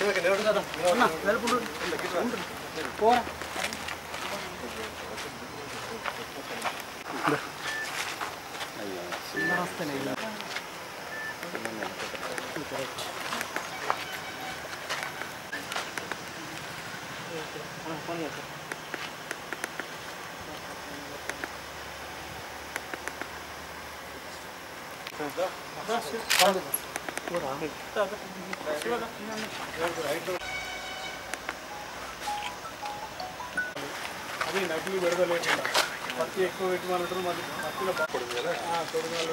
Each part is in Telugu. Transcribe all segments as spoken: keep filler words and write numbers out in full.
అది నకిలీ విడదలేకుండా పత్తి ఎక్కువ పెట్టుకున్నట్టు మరి పత్తిలో తొడుగాలు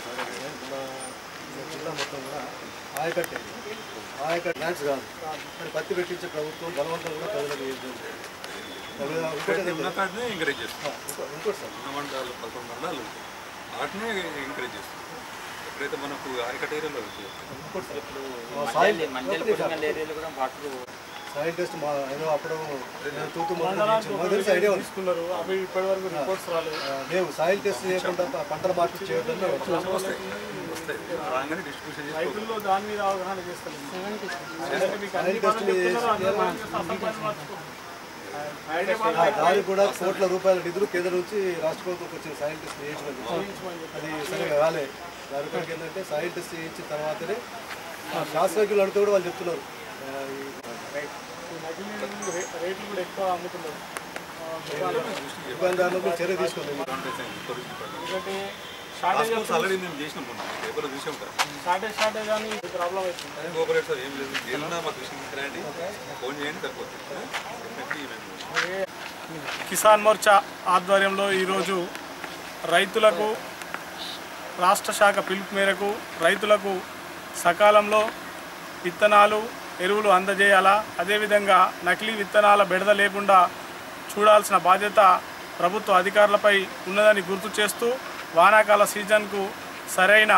జిల్లా మొత్తం కూడా ఆయకట్టే ఆయకట్ట ల్యాండ్స్ కాదు మరి పత్తి పెట్టించే ప్రభుత్వం బలవంతం కూడా ప్రజలకు ఎంకరేజ్ చేస్తాం. ఇంకోటి సార్ ఉన్న మండలాలు పదకొండు మండలాలు వాటినే ఎంకరేజ్ చేస్తాం. ఎప్పుడైతే మనకు ఆయకట్ట ఏరియాలో సాయిల్ టెస్ట్ మా ఏదో అప్పుడు తూతు ఐడియా తీసుకున్నారు. అవి ఇప్పటి వరకు రిపోర్ట్స్ రాలేదు. లేవు సాయిల్ టెస్ట్ చేయకుండా పంటల మార్కెట్ చేయొద్దని రైతుల్లో దాని మీద అవగాహన చేస్తారు. దానికి కూడా కోట్ల రూపాయల నిధులు కేంద్రం నుంచి రాష్ట్ర ప్రభుత్వం వచ్చిన సాయిల్ టెస్ట్ చేయించినది. అది సరిగా కాలే. దాని రూపాయలకి ఏంటంటే సాయిల్ టెస్ట్ చేయించిన తర్వాతనే శాస్త్రజ్ఞులు అడిగితే కూడా వాళ్ళు చెప్తున్నారు రేట్లు కూడా ఎక్కువ అమ్ముతున్నారు. దుకాణదారులకు చర్య తీసుకోండి. ఎందుకంటే షార్టేజ్ షార్టేజ్ షార్టేజ్ అని ప్రాబ్లం అవుతుంది. కిసాన్ మోర్చా ఆధ్వర్యంలో ఈరోజు రైతులకు రాష్ట్ర శాఖ పిలుపు మేరకు రైతులకు సకాలంలో విత్తనాలు ఎరువులు అందజేయాలా, అదేవిధంగా నకిలీ విత్తనాల బెడద లేకుండా చూడాల్సిన బాధ్యత ప్రభుత్వ అధికారులపై ఉన్నదని గుర్తు చేస్తూ వానాకాల సీజన్కు సరైన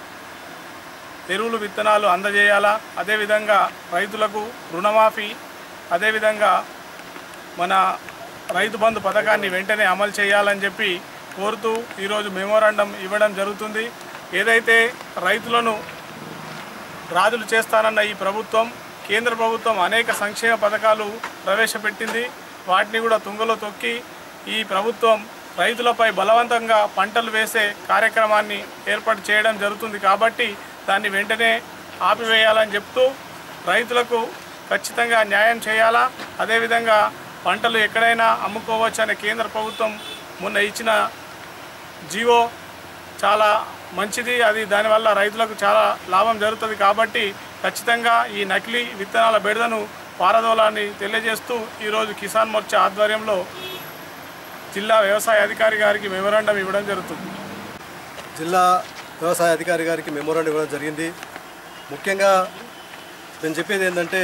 ఎరువులు విత్తనాలు అందజేయాలా, అదేవిధంగా రైతులకు రుణమాఫీ, అదేవిధంగా మన రైతు బంధు పథకాన్ని వెంటనే అమలు చేయాలని చెప్పి కోరుతూ ఈరోజు మెమోరాండం ఇవ్వడం జరుగుతుంది. ఏదైతే రైతులను రాజులు చేస్తానన్న ఈ ప్రభుత్వం, కేంద్ర ప్రభుత్వం అనేక సంక్షేమ పథకాలు ప్రవేశపెట్టింది. వాటిని కూడా తుంగలో తొక్కి ఈ ప్రభుత్వం రైతులపై బలవంతంగా పంటలు వేసే కార్యక్రమాన్ని ఏర్పాటు చేయడం జరుగుతుంది. కాబట్టి దాన్ని వెంటనే ఆపివేయాలని చెప్తూ రైతులకు ఖచ్చితంగా న్యాయం చేయాలా, అదేవిధంగా పంటలు ఎక్కడైనా అమ్ముకోవచ్చు అనే కేంద్ర ప్రభుత్వం మొన్న ఇచ్చిన జీవో చాలా మంచిది. అది దానివల్ల రైతులకు చాలా లాభం జరుగుతుంది. కాబట్టి ఖచ్చితంగా ఈ నకిలీ విత్తనాల బెడదను పారదోలాన్ని తెలియజేస్తూ ఈరోజు కిసాన్ మోర్చా ఆధ్వర్యంలో జిల్లా వ్యవసాయ అధికారి గారికి మెమోరాండం ఇవ్వడం జరుగుతుంది. జిల్లా వ్యవసాయ అధికారి గారికి మెమోరాండం ఇవ్వడం జరిగింది. ముఖ్యంగా నేను చెప్పేది ఏంటంటే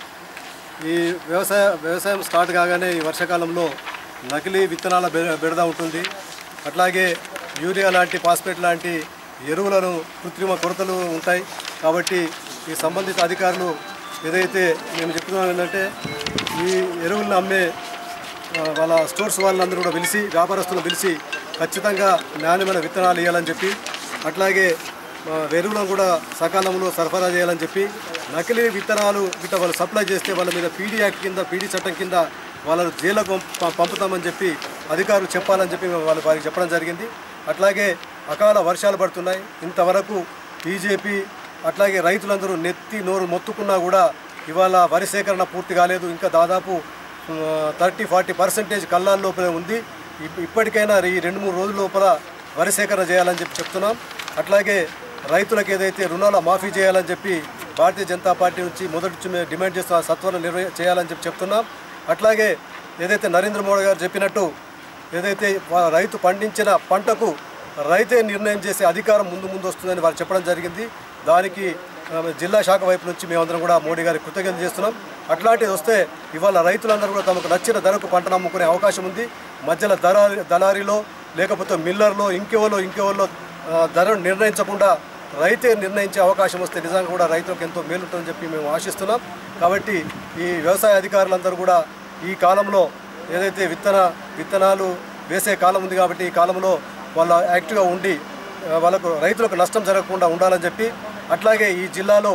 ఈ వ్యవసాయ వ్యవసాయం స్టార్ట్ కాగానే ఈ వర్షాకాలంలో నకిలీ విత్తనాల బెడద ఉంటుంది. అట్లాగే యూరియా లాంటి ఫాస్ఫేట్ లాంటి ఎరువులను కృత్రిమ కొరతలు ఉంటాయి. కాబట్టి ఈ సంబంధిత అధికారులు ఏదైతే మేము చెప్తున్నాం ఏంటంటే ఈ ఎరువులను అమ్మే వాళ్ళ స్టోర్స్ వాళ్ళందరూ కూడా పిలిచి వ్యాపారస్తులను పిలిచి ఖచ్చితంగా నాణ్యమైన విత్తనాలు ఇవ్వాలని చెప్పి, అట్లాగే ఎరువులను కూడా సకాలంలో సరఫరా చేయాలని చెప్పి, నకిలీ విత్తనాలు గిట్ట వాళ్ళు సప్లై చేస్తే వాళ్ళ మీద పీడీ యాక్ట్ కింద పీడీ చట్టం కింద వాళ్ళను జైలుకు పంపుతామని చెప్పి అధికారులు చెప్పాలని చెప్పి వాళ్ళు వారికి చెప్పడం జరిగింది. అట్లాగే అకాల వర్షాలు పడుతున్నాయి. ఇంతవరకు బీజేపీ అట్లాగే రైతులందరూ నెత్తి నోరు మొత్తుకున్నా కూడా ఇవాళ వరి సేకరణ పూర్తి కాలేదు. ఇంకా దాదాపు థర్టీ ఫార్టీ పర్సెంటేజ్ కళ్ళాల లోపలే ఉంది. ఇప్పటికైనా ఈ రెండు మూడు రోజుల లోపల వరి సేకరణ చేయాలని చెప్పి చెప్తున్నాం. అట్లాగే రైతులకు ఏదైతే రుణాల మాఫీ చేయాలని చెప్పి భారతీయ జనతా పార్టీ నుంచి మొదటి నుంచి మేము డిమాండ్ చేస్తున్న సత్వరం నిర్వహి చేయాలని చెప్పి చెప్తున్నాం. అట్లాగే ఏదైతే నరేంద్ర మోడీ గారు చెప్పినట్టు ఏదైతే రైతు పండించిన పంటకు రైతే నిర్ణయం చేసే అధికారం ముందు ముందు వస్తుందని వారు చెప్పడం జరిగింది. దానికి జిల్లా శాఖ వైపు నుంచి మేమందరం కూడా మోడీ గారికి కృతజ్ఞత చేస్తున్నాం. అట్లాంటిది వస్తే ఇవాళ రైతులందరూ కూడా తమకు నచ్చిన ధరకు పంటను అమ్ముకునే అవకాశం ఉంది. మధ్యలో దళారి దళారీలో లేకపోతే మిల్లర్లో ఇంకెవరో ఇంకెవరో ధరను నిర్ణయించకుండా రైతే నిర్ణయించే అవకాశం వస్తే నిజంగా కూడా రైతులకు ఎంతో మేలుంటుందని చెప్పి మేము ఆశిస్తున్నాం. కాబట్టి ఈ వ్యవసాయ అధికారులందరూ కూడా ఈ కాలంలో ఏదైతే విత్తన విత్తనాలు వేసే కాలం ఉంది కాబట్టి ఈ కాలంలో వాళ్ళ యాక్టివ్గా ఉండి వాళ్ళకు రైతులకు నష్టం జరగకుండా ఉండాలని చెప్పి, అట్లాగే ఈ జిల్లాలో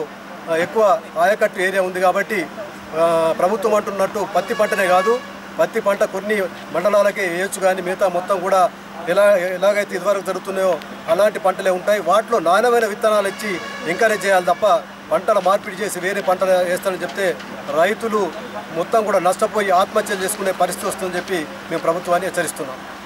ఎక్కువ ఆయకట్టు ఏరియా ఉంది కాబట్టి ప్రభుత్వం అంటున్నట్టు పత్తి పంటనే కాదు, పత్తి పంట కొన్ని మండలాలకే వేయచ్చు, కానీ మిగతా మొత్తం కూడా ఎలా ఎలాగైతే ఇదివరకు జరుగుతున్నాయో అలాంటి పంటలే ఉంటాయి. వాటిలో నాణ్యమైన విత్తనాలు ఇచ్చి ఎంకరేజ్ చేయాలి తప్ప పంటల మార్పిడి చేసి వేరే పంటలు వేస్తారని చెప్తే రైతులు మొత్తం కూడా నష్టపోయి ఆత్మహత్యలు చేసుకునే పరిస్థితి వస్తుందని చెప్పి మేము ప్రభుత్వాన్ని హెచ్చరిస్తున్నాం.